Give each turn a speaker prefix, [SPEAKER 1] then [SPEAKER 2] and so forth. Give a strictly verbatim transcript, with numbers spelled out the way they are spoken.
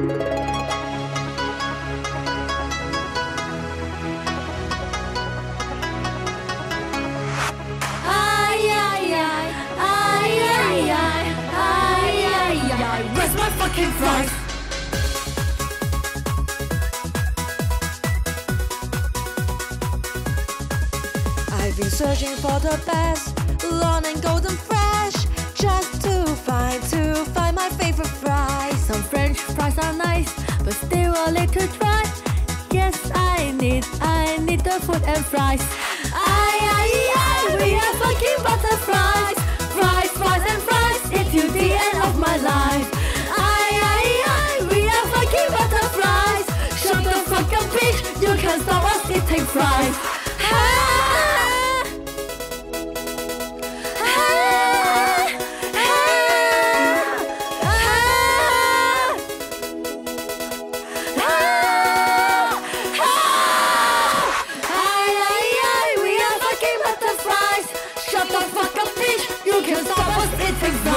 [SPEAKER 1] Where's my fucking fries?
[SPEAKER 2] I've been searching for the best, long and golden fresh, just to find, to find my favorite fries.
[SPEAKER 1] Some French fries are nice, but still a little dry. Yes, I need, I need the food and fries. Aye, aye, aye, we are fucking butterflies. Fries, fries and fries, into the end of my life. Aye, aye, aye, we are fucking butterflies. Shut the fuck up, bitch, you can't stop us eating fries. Ah, ah, ah, Shut the fuck up, bitch! You can stop us eating fries.